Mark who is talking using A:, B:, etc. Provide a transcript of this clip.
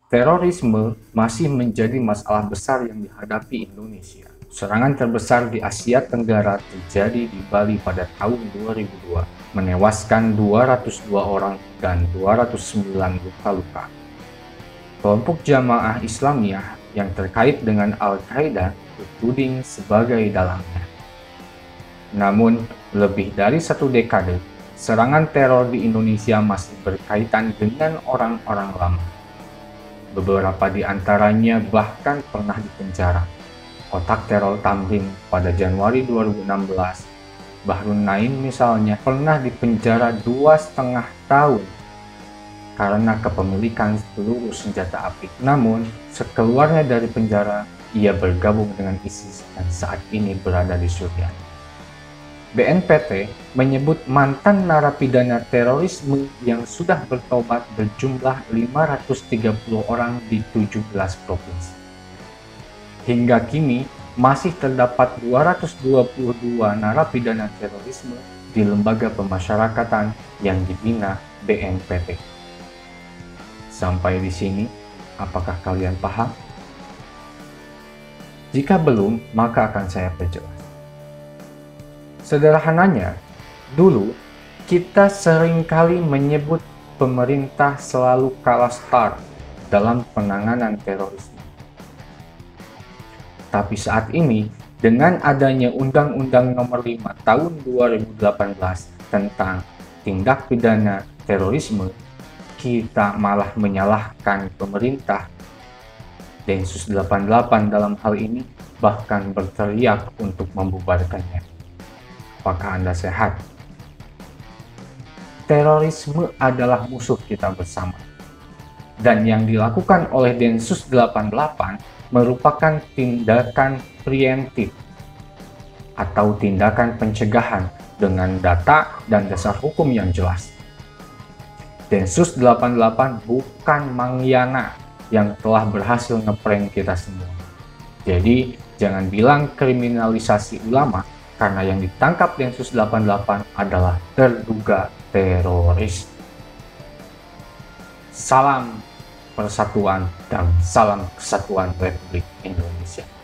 A: Terorisme masih menjadi masalah besar yang dihadapi Indonesia. Serangan terbesar di Asia Tenggara terjadi di Bali pada tahun 2002, menewaskan 202 orang dan 209 luka-luka. Kelompok Jamaah Islamiyah yang terkait dengan Al-Qaeda dituding sebagai dalangnya. Namun, lebih dari satu dekade, serangan teror di Indonesia masih berkaitan dengan orang-orang lama. Beberapa di antaranya bahkan pernah dipenjara. Otak teror Tamrin pada Januari 2016, Bahrun Naim misalnya pernah dipenjara 2,5 tahun karena kepemilikan peluru senjata api. Namun, sekeluarnya dari penjara, ia bergabung dengan ISIS dan saat ini berada di Suriah. BNPT menyebut mantan narapidana terorisme yang sudah bertobat berjumlah 530 orang di 17 provinsi. Hingga kini, masih terdapat 222 narapidana terorisme di lembaga pemasyarakatan yang dibina BNPT. Sampai di sini, apakah kalian paham? Jika belum, maka akan saya perjelas. Sederhananya, dulu kita seringkali menyebut pemerintah selalu kalah start dalam penanganan terorisme. Tapi saat ini, dengan adanya Undang-Undang Nomor 5 Tahun 2018 tentang tindak pidana terorisme, kita malah menyalahkan pemerintah. Densus 88 dalam hal ini bahkan berteriak untuk membubarkannya. Apakah Anda sehat? Terorisme adalah musuh kita bersama. Dan yang dilakukan oleh Densus 88 merupakan tindakan preemptif atau tindakan pencegahan dengan data dan dasar hukum yang jelas. Densus 88 bukan Mangyana yang telah berhasil ngeprank kita semua. Jadi, jangan bilang kriminalisasi ulama, karena yang ditangkap Densus 88 adalah terduga teroris. Salam persatuan dan salam kesatuan Republik Indonesia.